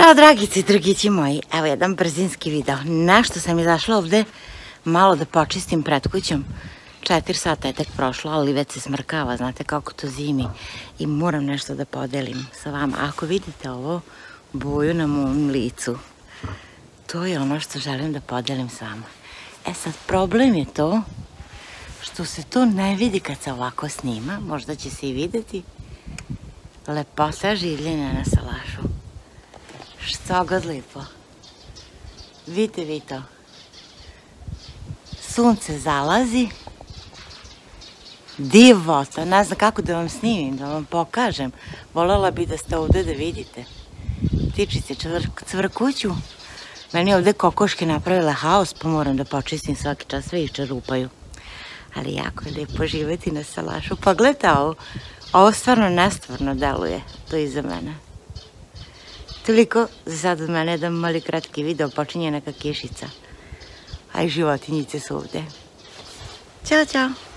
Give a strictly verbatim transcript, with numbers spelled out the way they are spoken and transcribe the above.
Ćao dragice i drugići moji, evo jedan brzinski video. Nešto sam izašla ovde malo da počistim pred kućom. Četiri sata je tek prošlo, ali već se smrkava, znate kako to zimi. I moram nešto da podelim sa vama. Ako vidite ovo boju na mom licu, to je ono što želim da podelim s vama. E sad, problem je to što se to ne vidi kad se ovako snima. Možda će se i videti. Lepota življenja na salašu. Što god lijepo. Vidite vi to. Sunce zalazi. Divota. Ne znam kako da vam snimim, da vam pokažem. Voljela bi da ste ovde da vidite. Ptičice cvrkuću. Meni ovde kokoške napravile haos, pa moram da počistim svaki čas, sve iščerupaju. Ali jako je lijepo živeti na salašu. Pa gledajte ovo. Ovo stvarno nestvarno deluje. To iza mene. Toliko za sad od mene, jedan mali kratki video, počinje neka kišica. A i životinjice su ovde. Ćao, ćao!